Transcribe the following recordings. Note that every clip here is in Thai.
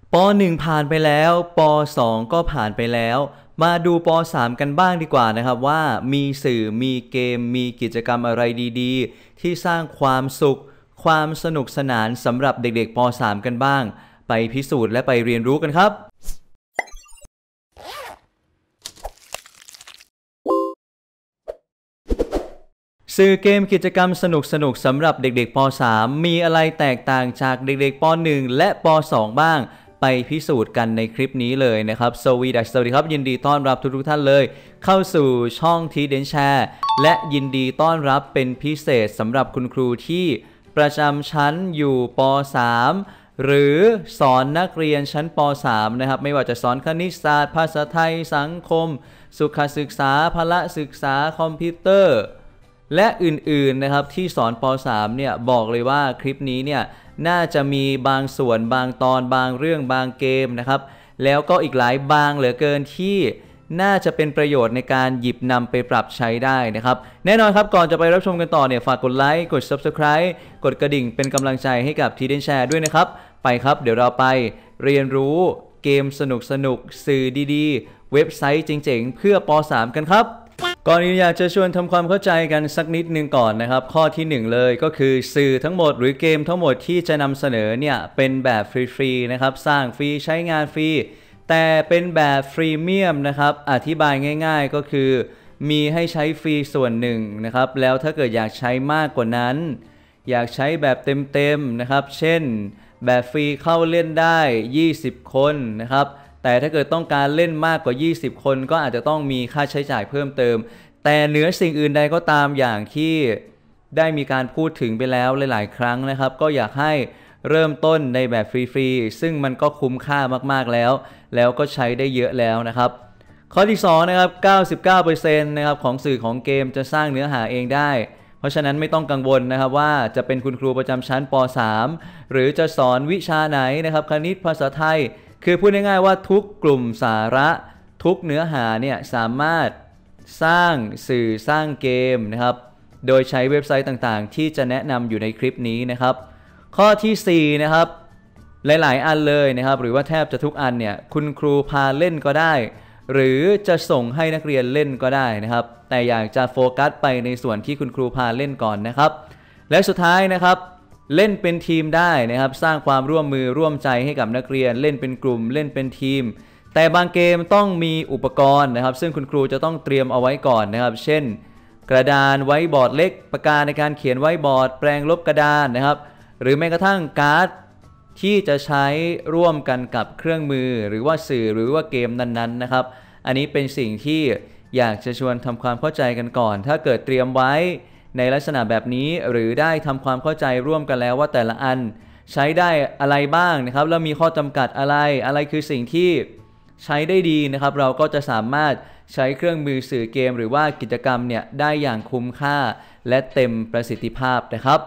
ป.1 ผ่านไปแล้วป.2 ก็ผ่านไปแล้วมาดูป.3 กันบ้างดีกว่านะครับว่ามีสื่อมีเกมมีกิจกรรมอะไรดีๆที่สร้างความสุขความสนุกสนานสำหรับเด็กๆป.3 กันบ้างไปพิสูจน์และไปเรียนรู้กันครับสื่อเกมกิจกรรมสนุกๆสำหรับเด็กๆป.3 มีอะไรแตกต่างจากเด็กๆป.1 และป.2 บ้างไปพิสูจน์กันในคลิปนี้เลยนะครับสวัสดีครับยินดีต้อนรับทุกท่านเลยเข้าสู่ช่องทีเดนแชร์และยินดีต้อนรับเป็นพิเศษสำหรับคุณครูที่ประจำชั้นอยู่ป.3 หรือสอนนักเรียนชั้นป.3 นะครับไม่ว่าจะสอนคณิตศาสตร์ภาษาไทยสังคมสุขศึกษาพละศึกษาคอมพิวเตอร์และอื่นๆนะครับที่สอนป.3 เนี่ยบอกเลยว่าคลิปนี้เนี่ยน่าจะมีบางส่วนบางตอนบางเรื่องบางเกมนะครับแล้วก็อีกหลายบางเหลือเกินที่น่าจะเป็นประโยชน์ในการหยิบนำไปปรับใช้ได้นะครับแน่นอนครับก่อนจะไปรับชมกันต่อเนี่ยฝากกดไลค์กด Subscribe กดกระดิ่งเป็นกำลังใจให้กับทีเดนแชร์ด้วยนะครับไปครับเดี๋ยวเราไปเรียนรู้เกมสนุกสื่อดีๆเว็บไซต์เจ๋งๆเพื่อป.3 กันครับก่อนอื่นอยากจะชวนทำความเข้าใจกันสักนิดนึงก่อนนะครับข้อที่1เลยก็คือสื่อทั้งหมดหรือเกมทั้งหมดที่จะนำเสนอเนี่ยเป็นแบบฟรีๆนะครับสร้างฟรีใช้งานฟรีแต่เป็นแบบฟรีเมียมนะครับอธิบายง่ายๆก็คือมีให้ใช้ฟรีส่วนหนึ่งนะครับแล้วถ้าเกิดอยากใช้มากกว่านั้นอยากใช้แบบเต็มๆนะครับเช่นแบบฟรีเข้าเล่นได้20คนนะครับแต่ถ้าเกิดต้องการเล่นมากกว่า20คนก็อาจจะต้องมีค่าใช้จ่ายเพิ่มเติมแต่เหนือสิ่งอื่นใดก็ตามอย่างที่ได้มีการพูดถึงไปแล้วหลายๆครั้งนะครับก็อยากให้เริ่มต้นในแบบฟรีๆซึ่งมันก็คุ้มค่ามากๆแล้วก็ใช้ได้เยอะแล้วนะครับข้อที่2นะครับ 99% นะครับของสื่อของเกมจะสร้างเนื้อหาเองได้เพราะฉะนั้นไม่ต้องกังวลนะครับว่าจะเป็นคุณครูประจำชั้นป.3 หรือจะสอนวิชาไหนนะครับคณิตภาษาไทยคือพูดง่ายๆว่าทุกกลุ่มสาระทุกเนื้อหาเนี่ยสามารถสร้างสื่อสร้างเกมนะครับโดยใช้เว็บไซต์ต่างๆที่จะแนะนำอยู่ในคลิปนี้นะครับข้อที่4นะครับหลายๆอันเลยนะครับหรือว่าแทบจะทุกอันเนี่ยคุณครูพาเล่นก็ได้หรือจะส่งให้นักเรียนเล่นก็ได้นะครับแต่อยากจะโฟกัสไปในส่วนที่คุณครูพาเล่นก่อนนะครับและสุดท้ายนะครับเล่นเป็นทีมได้นะครับสร้างความร่วมมือร่วมใจให้กับนักเรียนเล่นเป็นกลุ่มเล่นเป็นทีมแต่บางเกมต้องมีอุปกรณ์นะครับซึ่งคุณครูจะต้องเตรียมเอาไว้ก่อนนะครับเช่นกระดานไว้บอร์ดเล็กปากกาในการเขียนไว้บอร์ดแปรงลบกระดานนะครับหรือแม้กระทั่งการ์ดที่จะใช้ร่วมกันกับเครื่องมือหรือว่าสื่อหรือว่าเกมนั้นๆนะครับอันนี้เป็นสิ่งที่อยากจะชวนทำความเข้าใจกันก่อนถ้าเกิดเตรียมไว้ในลักษณะแบบนี้หรือได้ทำความเข้าใจร่วมกันแล้วว่าแต่ละอันใช้ได้อะไรบ้างนะครับแล้วมีข้อจำกัดอะไรคือสิ่งที่ใช้ได้ดีนะครับเราก็จะสามารถใช้เครื่องมือสื่อเกมหรือว่ากิจกรรมเนี่ยได้อย่างคุ้มค่าและเต็มประสิทธิภาพนะครับ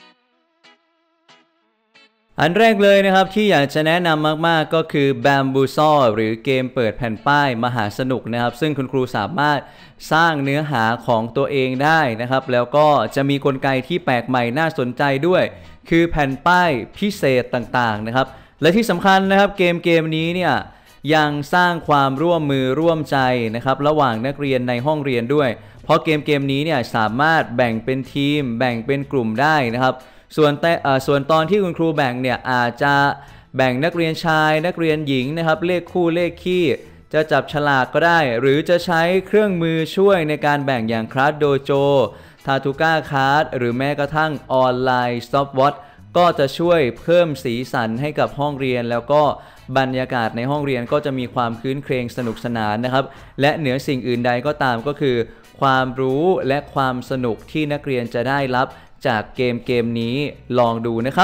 อันแรกเลยนะครับที่อยากจะแนะนำมากๆก็คือ Bamboozle หรือเกมเปิดแผ่นป้ายมหาสนุกนะครับซึ่งคุณครูสามารถสร้างเนื้อหาของตัวเองได้นะครับแล้วก็จะมีกลไกที่แปลกใหม่น่าสนใจด้วยคือแผ่นป้ายพิเศษต่างๆนะครับและที่สำคัญนะครับเกมนี้เนี่ยยังสร้างความร่วมมือร่วมใจนะครับระหว่างนักเรียนในห้องเรียนด้วยเพราะเกมนี้เนี่ยสามารถแบ่งเป็นทีมแบ่งเป็นกลุ่มได้นะครับส่วนตอนที่คุณครูแบ่งเนี่ยอาจจะแบ่งนักเรียนชายนักเรียนหญิงนะครับเลขคู่เลขคี่จะจับฉลากก็ได้หรือจะใช้เครื่องมือช่วยในการแบ่งอย่างคลาสโดโจทาทูก้าคาร์ดหรือแม้กระทั่งออนไลน์สต็อปวอทก็จะช่วยเพิ่มสีสันให้กับห้องเรียนแล้วก็บรรยากาศในห้องเรียนก็จะมีความคื้นเครงสนุกสนานนะครับและเหนือสิ่งอื่นใดก็ตามก็คือความรู้และความสนุกที่นักเรียนจะได้รับจากเกมนี้ลองดูนะครับ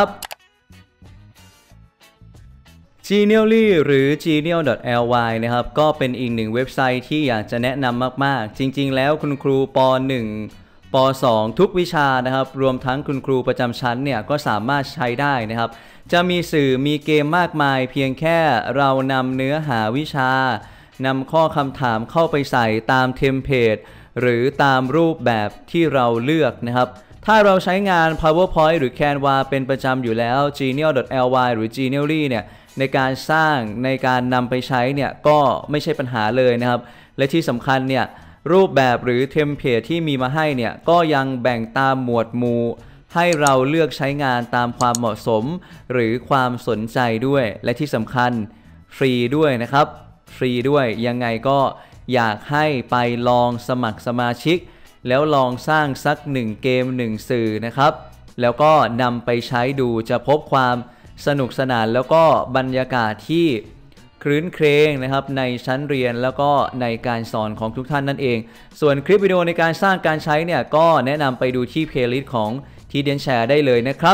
Genially หรือ genial.ly นะครับก็เป็นอีกหนึ่งเว็บไซต์ที่อยากจะแนะนำมากๆจริงๆแล้วคุณครูป.1 ป.2 ทุกวิชานะครับรวมทั้งคุณครูประจำชั้นเนี่ยก็สามารถใช้ได้นะครับจะมีสื่อมีเกมมากมายเพียงแค่เรานำเนื้อหาวิชานำข้อคำถามเข้าไปใส่ตามเทมเพลตหรือตามรูปแบบที่เราเลือกนะครับถ้าเราใช้งาน PowerPoint หรือ Canva เป็นประจำอยู่แล้ว Genial.ly หรือ Genially เนี่ยในการสร้างในการนำไปใช้เนี่ยก็ไม่ใช่ปัญหาเลยนะครับและที่สำคัญเนี่ยรูปแบบหรือเทมเพลตที่มีมาให้เนี่ยก็ยังแบ่งตามหมวดหมู่ให้เราเลือกใช้งานตามความเหมาะสมหรือความสนใจด้วยและที่สำคัญฟรีด้วยนะครับฟรีด้วยยังไงก็อยากให้ไปลองสมัครสมาชิกแล้วลองสร้างสัก1เกม1สื่อนะครับแล้วก็นำไปใช้ดูจะพบความสนุกสนานแล้วก็บรรยากาศที่ครื้นเครงนะครับในชั้นเรียนแล้วก็ในการสอนของทุกท่านนั่นเองส่วนคลิปวิดีโอในการสร้างการใช้เนี่ยก็แนะนำไปดูที่เพลย์ลิสต์ของTidensshare ได้เลยนะครับ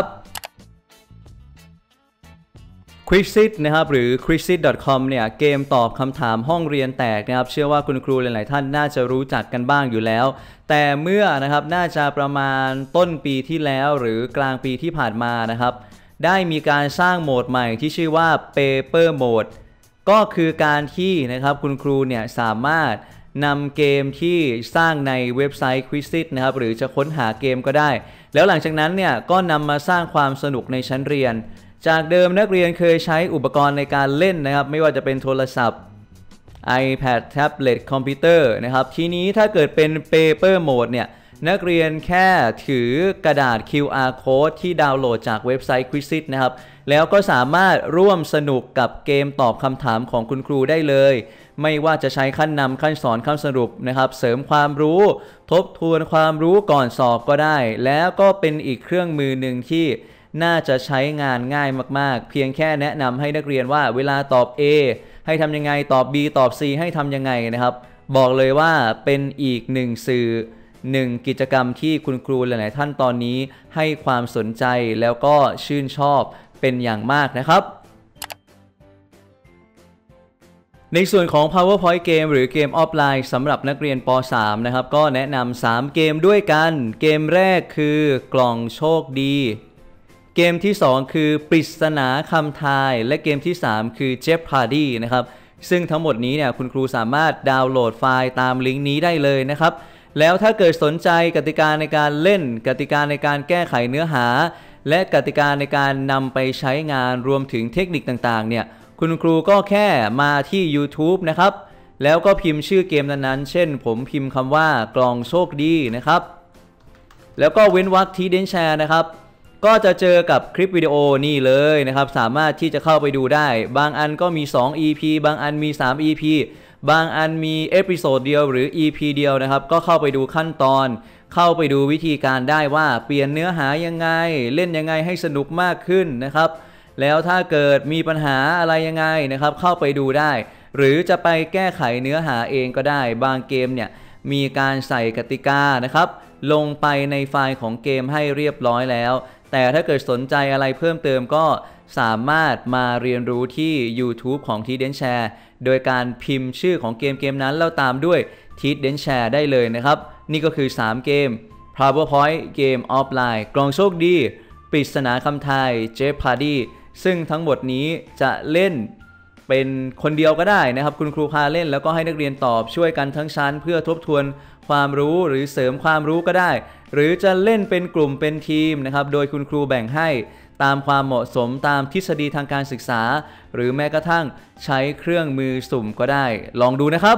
Quizlet นะครับหรือ Quizlet.com เนี่ยเกมตอบคำถามห้องเรียนแตกนะครับเชื่อว่าคุณครูหลายๆท่านน่าจะรู้จักกันบ้างอยู่แล้วแต่เมื่อนะครับน่าจะประมาณต้นปีที่แล้วหรือกลางปีที่ผ่านมานะครับได้มีการสร้างโหมดใหม่ที่ชื่อว่า Paper Mode ก็คือการที่นะครับคุณครูเนี่ยสามารถนำเกมที่สร้างในเว็บไซต์ Quizlet นะครับหรือจะค้นหาเกมก็ได้แล้วหลังจากนั้นเนี่ยก็นำมาสร้างความสนุกในชั้นเรียนจากเดิมนักเรียนเคยใช้อุปกรณ์ในการเล่นนะครับไม่ว่าจะเป็นโทรศัพท์ iPad แท็บเล็ตคอมพิวเตอร์นะครับทีนี้ถ้าเกิดเป็น Paper Mode เนี่ยนักเรียนแค่ถือกระดาษ QR Code ที่ดาวน์โหลดจากเว็บไซต์ Quizlet นะครับแล้วก็สามารถร่วมสนุกกับเกมตอบคำถามของคุณครูได้เลยไม่ว่าจะใช้ขั้นนำขั้นสอนขั้นสรุปนะครับเสริมความรู้ทบทวนความรู้ก่อนสอบก็ได้แล้วก็เป็นอีกเครื่องมือหนึ่งที่น่าจะใช้งานง่ายมากๆเพียงแค่แนะนำให้นักเรียนว่าเวลาตอบ A ให้ทำยังไงตอบ B ตอบ C ให้ทำยังไงนะครับบอกเลยว่าเป็นอีกหนึ่งสื่อหนึ่งกิจกรรมที่คุณครูหลายๆท่านตอนนี้ให้ความสนใจแล้วก็ชื่นชอบเป็นอย่างมากนะครับในส่วนของ PowerPoint เกมหรือเกมออฟไลน์สำหรับนักเรียนป.3 นะครับก็แนะนำ3เกมด้วยกันเกมแรกคือกล่องโชคดีเกมที่2คือปริศนาคำทายและเกมที่3คือ Jeopardy นะครับซึ่งทั้งหมดนี้เนี่ยคุณครูสามารถดาวน์โหลดไฟล์ตามลิงก์นี้ได้เลยนะครับแล้วถ้าเกิดสนใจกติกาในการเล่นกติกาในการแก้ไขเนื้อหาและกติกาในการนำไปใช้งานรวมถึงเทคนิคต่างๆเนี่ยคุณครูก็แค่มาที่ YouTube นะครับแล้วก็พิมพ์ชื่อเกมนั้นๆเช่นผมพิมพ์คำว่ากล่องโชคดีนะครับแล้วก็เว้นวรรคTidensshareนะครับก็จะเจอกับคลิปวิดีโอนี่เลยนะครับสามารถที่จะเข้าไปดูได้บางอันก็มี2 EP บางอันมี3 EP บางอันมีเอพิโซดเดียวหรือ EP เดียวนะครับก็เข้าไปดูขั้นตอนเข้าไปดูวิธีการได้ว่าเปลี่ยนเนื้อหายังไงเล่นยังไงให้สนุกมากขึ้นนะครับแล้วถ้าเกิดมีปัญหาอะไรยังไงนะครับเข้าไปดูได้หรือจะไปแก้ไขเนื้อหาเองก็ได้บางเกมเนี่ยมีการใส่กติกานะครับลงไปในไฟล์ของเกมให้เรียบร้อยแล้วแต่ถ้าเกิดสนใจอะไรเพิ่มเติมก็สามารถมาเรียนรู้ที่ YouTube ของ Tidensshare โดยการพิมพ์ชื่อของเกมนั้นแล้วตามด้วย Tidensshare ได้เลยนะครับนี่ก็คือ3เกม PowerPoint เกมออฟไลน์กล่องโชคดีปริศนาคำทาย Jeopardy ซึ่งทั้งหมดนี้จะเล่นเป็นคนเดียวก็ได้นะครับคุณครูพาเล่นแล้วก็ให้นักเรียนตอบช่วยกันทั้งชั้นเพื่อทบทวนความรู้หรือเสริมความรู้ก็ได้หรือจะเล่นเป็นกลุ่มเป็นทีมนะครับโดยคุณครูแบ่งให้ตามความเหมาะสมตามทฤษฎีทางการศึกษาหรือแม้กระทั่งใช้เครื่องมือสุ่มก็ได้ลองดูนะครับ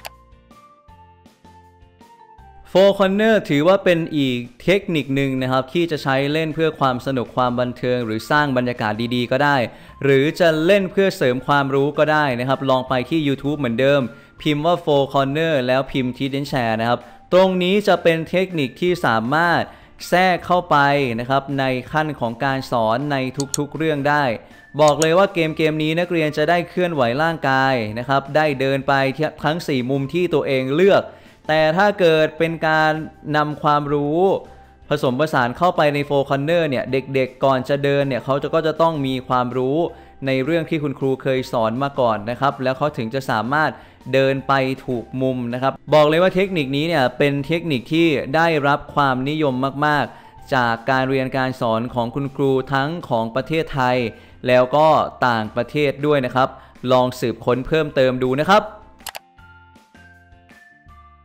Four Corner ถือว่าเป็นอีกเทคนิคหนึ่งนะครับที่จะใช้เล่นเพื่อความสนุกความบันเทิงหรือสร้างบรรยากาศดีๆก็ได้หรือจะเล่นเพื่อเสริมความรู้ก็ได้นะครับลองไปที่ YouTube เหมือนเดิมพิมพ์ว่า Four Corner แล้วพิมพ์ Tidensshare นะครับตรงนี้จะเป็นเทคนิคที่สามารถแทรกเข้าไปนะครับในขั้นของการสอนในทุกๆเรื่องได้บอกเลยว่าเกมนี้นักเรียนจะได้เคลื่อนไหวร่างกายนะครับได้เดินไปทั้ง4มุมที่ตัวเองเลือกแต่ถ้าเกิดเป็นการนำความรู้ผสมผสานเข้าไปในโฟร์คอนเนอร์เนี่ยเด็กๆก่อนจะเดินเนี่ยเขาก็จะต้องมีความรู้ในเรื่องที่คุณครูเคยสอนมาก่อนนะครับแล้วเขาถึงจะสามารถเดินไปถูกมุมนะครับบอกเลยว่าเทคนิคนี้เนี่ยเป็นเทคนิคที่ได้รับความนิยมมากๆจากการเรียนการสอนของคุณครูทั้งของประเทศไทยแล้วก็ต่างประเทศด้วยนะครับลองสืบค้นเพิ่มเติมดูนะครับ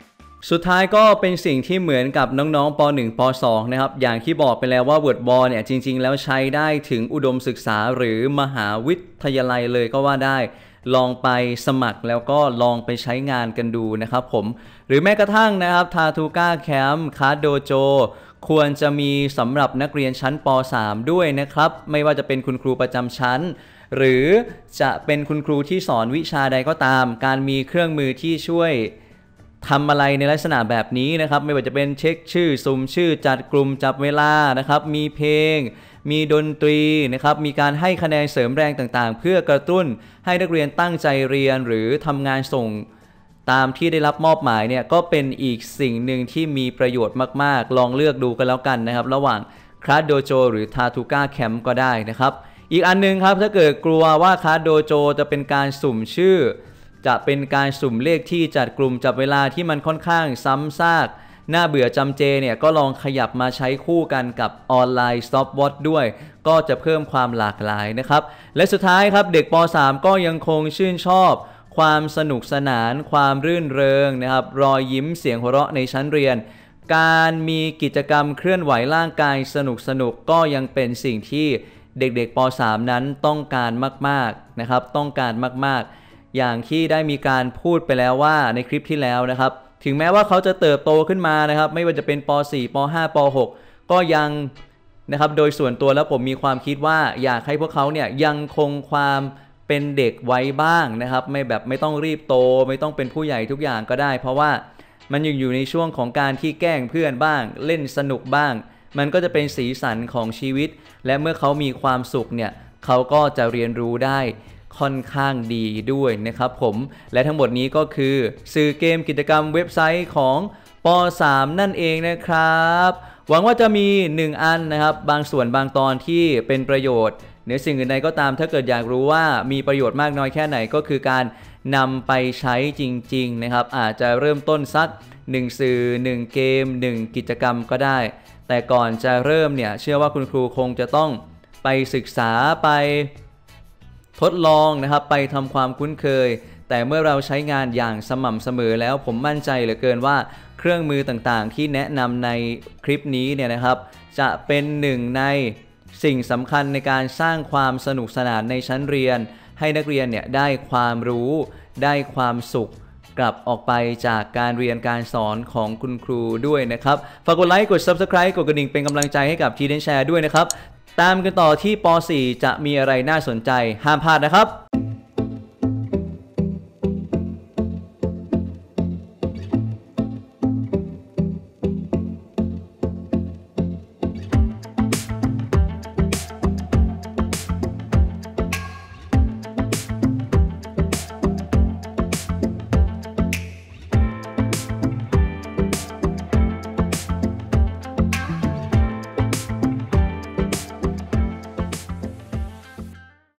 สุดท้ายก็เป็นสิ่งที่เหมือนกับน้องๆป .1 ป .2 นะครับอย่างที่บอกไปแล้วว่า WordBall เนี่ยจริงๆแล้วใช้ได้ถึงอุดมศึกษาหรือมหาวิทยาลัยเลยก็ว่าได้ลองไปสมัครแล้วก็ลองไปใช้งานกันดูนะครับผมหรือแม้กระทั่งนะครับทาทูก้าแคมป์คาร์ดโดโจควรจะมีสำหรับนักเรียนชั้นป .3 ด้วยนะครับไม่ว่าจะเป็นคุณครูประจำชั้นหรือจะเป็นคุณครูที่สอนวิชาใดก็ตามการมีเครื่องมือที่ช่วยทำอะไรในลักษณะแบบนี้นะครับไม่ว่าจะเป็นเช็คชื่อสุ่มชื่อจัดกลุ่มจับเวลานะครับมีเพลงมีดนตรีนะครับมีการให้คะแนนเสริมแรงต่างๆเพื่อกระตุ้นให้นักเรียนตั้งใจเรียนหรือทำงานส่งตามที่ได้รับมอบหมายเนี่ยก็เป็นอีกสิ่งหนึ่งที่มีประโยชน์มากๆลองเลือกดูกันแล้วกันนะครับระหว่างคลาสโดโจหรือทาทูก้าแคมป์ก็ได้นะครับอีกอันนึงครับถ้าเกิดกลัวว่าคลาสโดโจจะเป็นการสุ่มชื่อจะเป็นการสุ่มเลขที่จัดกลุ่มจับเวลาที่มันค่อนข้างซ้ำซากน่าเบื่อจำเจเนี่ยก็ลองขยับมาใช้คู่กันกับออนไลน์ Stopwatch ด้วยก็จะเพิ่มความหลากหลายนะครับและสุดท้ายครับเด็กป .3 ก็ยังคงชื่นชอบความสนุกสนานความรื่นเริงนะครับรอยยิ้มเสียงหัวเราะในชั้นเรียนการมีกิจกรรมเคลื่อนไหวร่างกายสนุกก็ยังเป็นสิ่งที่เด็กๆป .3 นั้นต้องการมากๆนะครับต้องการมากๆอย่างที่ได้มีการพูดไปแล้วว่าในคลิปที่แล้วนะครับถึงแม้ว่าเขาจะเติบโตขึ้นมานะครับไม่ว่าจะเป็นป .4 ป .5 ป .6 ก็ยังนะครับโดยส่วนตัวแล้วผมมีความคิดว่าอยากให้พวกเขาเนี่ยยังคงความเป็นเด็กไว้บ้างนะครับไม่ต้องรีบโตไม่ต้องเป็นผู้ใหญ่ทุกอย่างก็ได้เพราะว่ามันยังอยู่ในช่วงของการที่แกล้งเพื่อนบ้างเล่นสนุกบ้างมันก็จะเป็นสีสันของชีวิตและเมื่อเขามีความสุขเนี่ยเขาก็จะเรียนรู้ได้ค่อนข้างดีด้วยนะครับผมและทั้งหมดนี้ก็คือสื่อเกมกิจกรรมเว็บไซต์ของป .3 นั่นเองนะครับหวังว่าจะมี1อันนะครับบางส่วนบางตอนที่เป็นประโยชน์เหนือสิ่งอื่นใดก็ตามถ้าเกิดอยากรู้ว่ามีประโยชน์มากน้อยแค่ไหนก็คือการนำไปใช้จริงๆนะครับอาจจะเริ่มต้นสัก1สื่อ1เกม1กิจกรรมก็ได้แต่ก่อนจะเริ่มเนี่ยเชื่อว่าคุณครูคงจะต้องไปศึกษาไปทดลองนะครับไปทำความคุ้นเคยแต่เมื่อเราใช้งานอย่างสม่ำเสมอแล้วผมมั่นใจเหลือเกินว่าเครื่องมือต่างๆที่แนะนำในคลิปนี้เนี่ยนะครับจะเป็นหนึ่งในสิ่งสำคัญในการสร้างความสนุกสนานในชั้นเรียนให้นักเรียนเนี่ยได้ความรู้ได้ความสุขกลับออกไปจากการเรียนการสอนของคุณครูด้วยนะครับฝากกดไลค์กด Subscribe กดกระดิ่งเป็นกำลังใจให้กับทีเดนแชร์ด้วยนะครับตามกันต่อที่ป .4 จะมีอะไรน่าสนใจห้ามพลาดนะครับ